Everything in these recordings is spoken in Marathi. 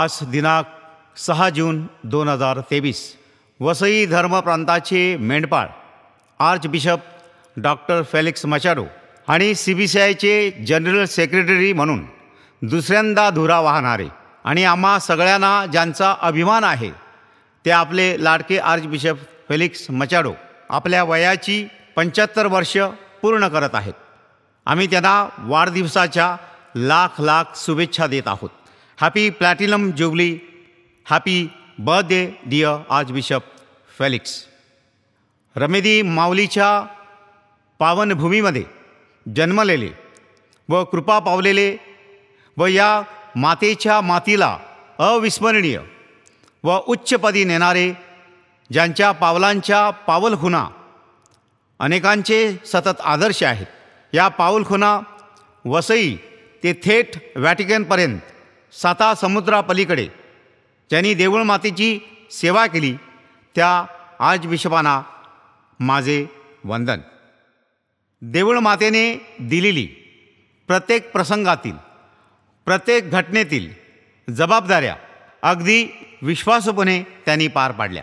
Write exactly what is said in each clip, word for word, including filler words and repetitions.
आज दिनांक सहा जून दोन हजार तेवीस वसई धर्म प्रांताचे मेंढपाळ archbishop doctor Felix Machado आणि सी बी सी आयचे जनरल सेक्रेटरी म्हणून दुसऱ्यांदा धुरा वाहणारे आणि आम्हा सगळ्यांना ज्यांचा अभिमान आहे ते आपले लाडके आर्च बिशप फेलिक्स मचाडो आपल्या वयाची पंच्याहत्तर वर्ष पूर्ण करत आहेत. आम्ही त्यांना वाढदिवसाच्या लाख लाख शुभेच्छा देत आहोत. Happy platinum jubilee. Happy birthday dear archbishop Felix. रमेदी माऊलीच्या पावनभूमीमध्ये जन्मलेले व कृपा पावलेले व या मातेच्या मातीला अविस्मरणीय व उच्चपदी नेणारे, ज्यांच्या पावलांच्या पावलखुणा अनेकांचे सतत आदर्श आहेत. या पाऊलखुणा वसई ते थेट व्हॅटिकनपर्यंत साता समुद्रापलीकडे ज्यांनी देऊळ मातेची सेवा केली त्या आर्च बिशपांना माझे वंदन. देऊळ मातेने दिलेली प्रत्येक प्रसंगातील प्रत्येक घटनेतील जबाबदाऱ्या अगदी विश्वासूपणे त्यांनी पार पाडल्या.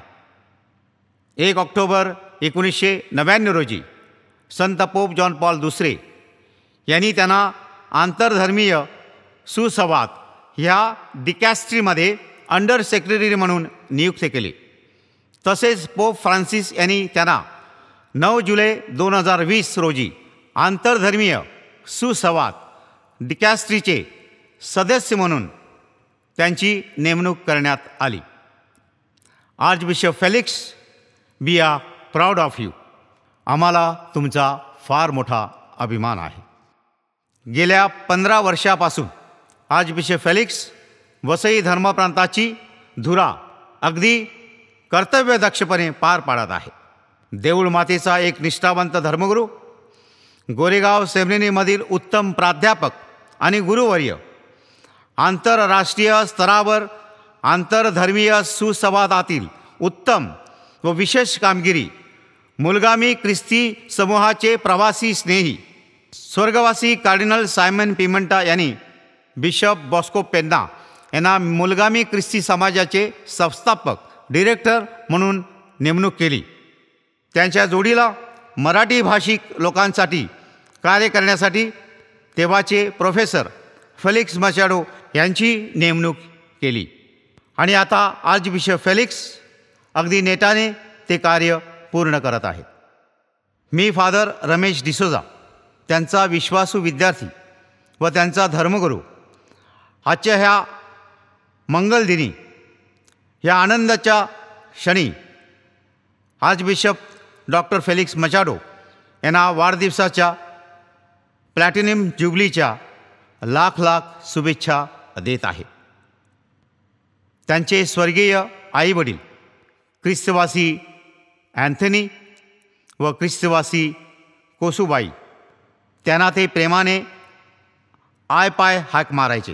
एक ऑक्टोबर एकोणीसशे नव्याण्णव रोजी संत पोप जॉन पॉल दुसरे यांनी त्यांना आंतरधर्मीय सुसंवाद ह्या डिकॅस्ट्रीमध्ये अंडर सेक्रेटरी म्हणून नियुक्त केले. तसेच पोप फ्रान्सिस यांनी त्यांना नऊ जुलै दोन हजार वीस रोजी आंतरधर्मीय सुसंवाद डिकॅस्ट्रीचे सदस्य म्हणून त्यांची नेमणूक करण्यात आली. Archbishop Felix, we are proud of you. आम्हाला तुमचा फार मोठा अभिमान आहे. गेल्या पंधरा वर्षापासून आर्च बिशप फेलिक्स वसई धर्मप्रांताची धुरा अगदी कर्तव्यदक्षपणे पार पाडत आहे. देऊळ मातेचा एक निष्ठावंत धर्मगुरू, गोरेगाव सेमिनरीमधील उत्तम प्राध्यापक आणि गुरुवर्य, आंतरराष्ट्रीय स्तरावर आंतरधर्मीय सुसंवादातील उत्तम व विशेष कामगिरी, मुलगामी ख्रिस्ती समूहाचे प्रवासी स्नेही, स्वर्गवासी कार्डिनल सायमन पिमेंटा यांनी बिशप बॉस्को पेन्ना यांना मुलगामी ख्रिस्ती समाजाचे संस्थापक डिरेक्टर म्हणून नेमणूक केली. त्यांच्या जोडीला मराठी भाषिक लोकांसाठी कार्य करण्यासाठी तेव्हाचे प्रोफेसर फेलिक्स मचाडो यांची नेमणूक केली. आणि आता आर्च बिशप फेलिक्स अगदी नेटाने ते कार्य पूर्ण करत आहेत. मी फादर रमेश डिसोजा, त्यांचा विश्वासू विद्यार्थी व त्यांचा धर्मगुरू, आजच्या ह्या मंगलदिनी या आनंदाच्या क्षणी archbishop doctor Felix Machado यांना वाढदिवसाच्या प्लॅटिनम ज्युबलीच्या लाख लाख शुभेच्छा देत आहे. त्यांचे स्वर्गीय आईवडील ख्रिस्तवासी अँथनी व ख्रिस्तवासी कोसुबाई, त्यांना ते प्रेमाने आय पाय हाक मारायचे.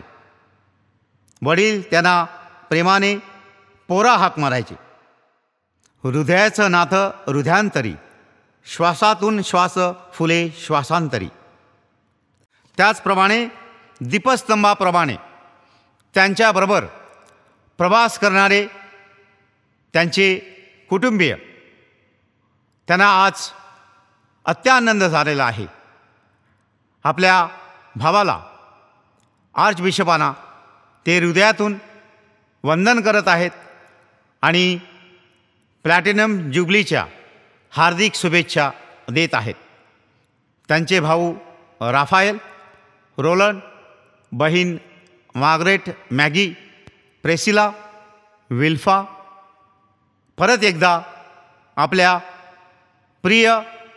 वडील त्यांना प्रेमाने पोरा हाक मारायचे. हृदयाचं नातं हृदयांतरी, श्वासातून श्वास फुले श्वासांतरी. त्याचप्रमाणे दीपस्तंभाप्रमाणे त्यांच्याबरोबर प्रवास करणारे त्यांचे कुटुंबीय, त्यांना आज अत्यानंद झालेला आहे. आपल्या भावाला आर्च बिशपांना ते हृदयातून वंदन करत आहेत आणि प्लॅटिनम ज्युबलीच्या हार्दिक शुभेच्छा देत आहेत. त्यांचे भाऊ राफाएल, रोलंड, बहीण मार्गरेट, मॅगी, प्रेसिला, विल्फा परत एकदा आपल्या प्रिय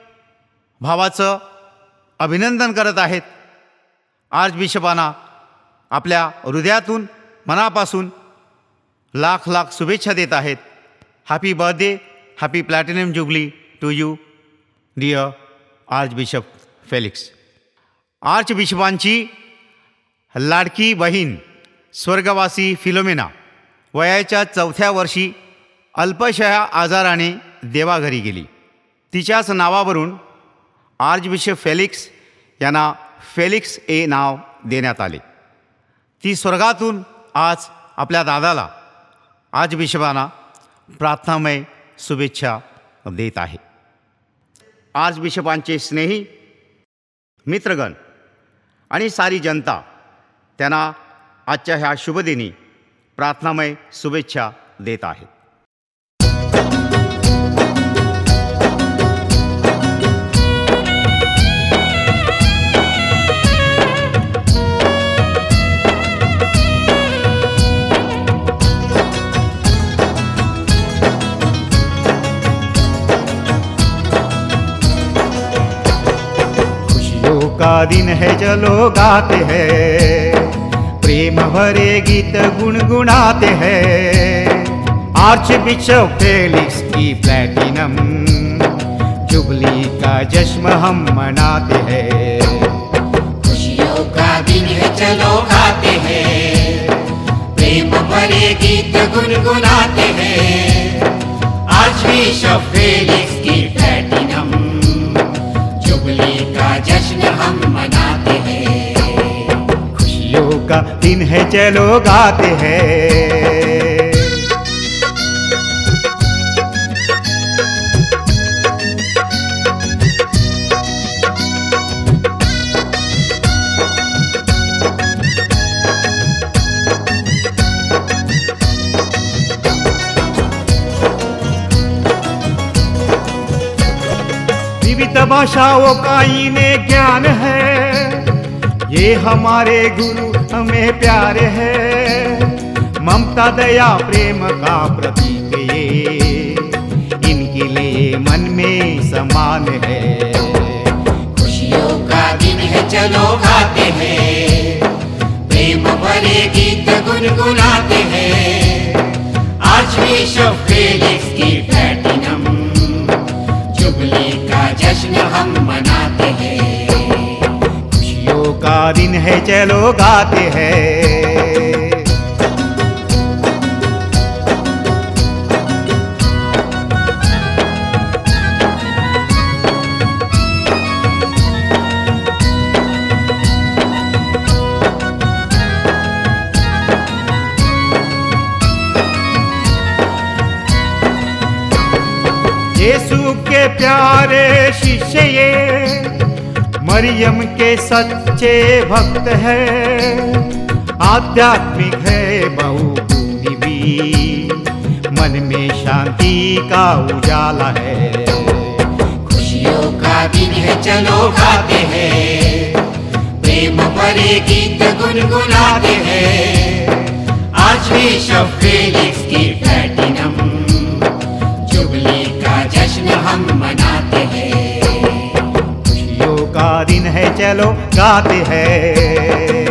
भावाचं अभिनंदन करत आहेत. आर्च बिशपांना आपल्या हृदयातून मनापासून लाख लाख शुभेच्छा देत आहेत. Happy birthday, happy platinum jubilee to you dear archbishop Felix. आर्च बिशपांची लाडकी बहीण स्वर्गवासी फिलोमेना वयाच्या चौथ्या वर्षी अल्पशया आजाराने देवाघरी गेली. तिच्याच नावावरून आर्च बिशप फेलिक्स यांना फेलिक्स ए नाव देण्यात आले. ती स्वर्गातून आज आपल्या दादाला आज बिशपांना प्रार्थनामय शुभेच्छा देत आहे. आज बिशपांचे स्नेही मित्रगण आणि सारी जनता त्यांना आजच्या ह्या शुभदिनी प्रार्थनामय शुभेच्छा देत आहेत. का दिन है चलो गाते हैं, प्रेम भरे गीत गुनगुनाते हैं. आर्च बिशप फेलिक्स की प्लैटिनम जुबली का जश्न हम मनाते हैं. खुशियों का दिन है चलो गाते हैं, प्रेम भरे गीत गुनगुनाते हैं. आर्च बिशप फेलिक्स की प्लैटिनम जुबली का जश्न हम मनाते हैं. खुशियों का दिन है चलो गाते हैं. विविध भाषाओं का इन्हें ज्ञान है, ये हमारे गुरु हमें प्यारे हैं. ममता दया प्रेम का प्रतीक ये इनके लिए मन में समान है. खुशियों का दिन है चलो गाते हैं, प्रेम भरे गीत गुनगुनाते हैं. आर्च बिशप फेलिक्स की प्लैटिनम जुबली का जश्न हम मनाते हैं. खुशियों का दिन है चलो गाते हैं. यीशु के प्यारे शिष्य ये मरियम के सच्चे भक्त है. आध्यात्मिक है बहुगुणी भी, मन में शांति का उजाला है. खुशियों का दिन है चलो गाते हैं, प्रेम भरे गीत गुनगुनाते हैं. आर्च बिशप फेलिक्स की प्लैटिनम जुबली का जश्न हम मनाते हैं. खुशियों का दिन है चलो गाते हैं.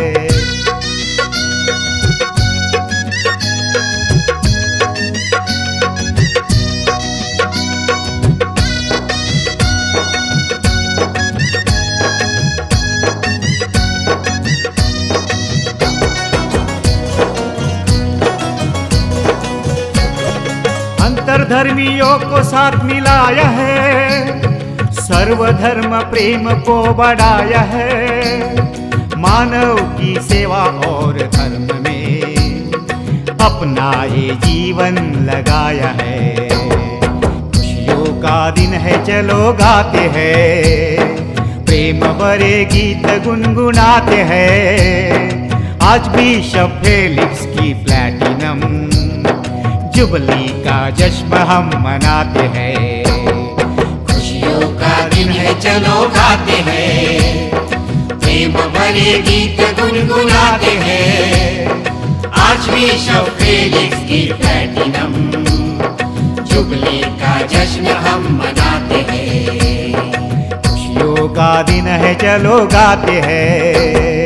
अंतरधर्मियों को साथ मिलाया है, सर्वधर्म प्रेम को बढ़ाया है. मानव की सेवा और धर्म में अपना ये जीवन लगाया है. खुशियों का दिन है चलो गाते हैं, प्रेम भरे गीत गुनगुनाते हैं. आज बिशप फेलिक्स की प्लैटिनम जुबली का जश्न हम मनाते हैं. खुशियों का दिन है चलो गाते हैं, प्रेम भरे गीत गुनगुनाते हैं. आर्च बिशप फेलिक्स की प्लैटिनम जुबली का जश्न हम मनाते हैं. खुशियों का दिन है चलो गाते हैं.